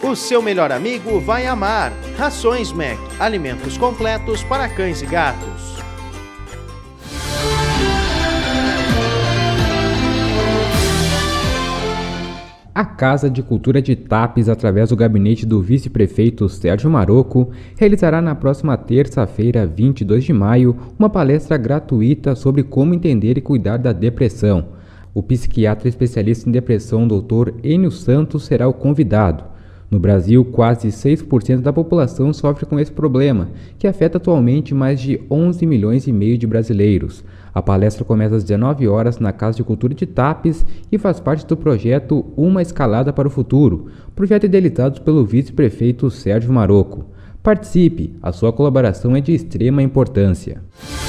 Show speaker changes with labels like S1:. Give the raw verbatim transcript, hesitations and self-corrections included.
S1: O seu melhor amigo vai amar. Rações Mac, alimentos completos para cães e gatos.
S2: A Casa de Cultura de Tapes, através do gabinete do vice-prefeito Sérgio Marocco, realizará na próxima terça-feira, vinte e dois de maio, uma palestra gratuita sobre como entender e cuidar da depressão. O psiquiatra especialista em depressão, doutor Enio Santos, será o convidado. No Brasil, quase seis por cento da população sofre com esse problema, que afeta atualmente mais de onze milhões e meio de brasileiros. A palestra começa às dezenove horas na Casa de Cultura de Tapes e faz parte do projeto Uma Escalada para o Futuro, projeto idealizado pelo vice-prefeito Sérgio Marocco. Participe, a sua colaboração é de extrema importância.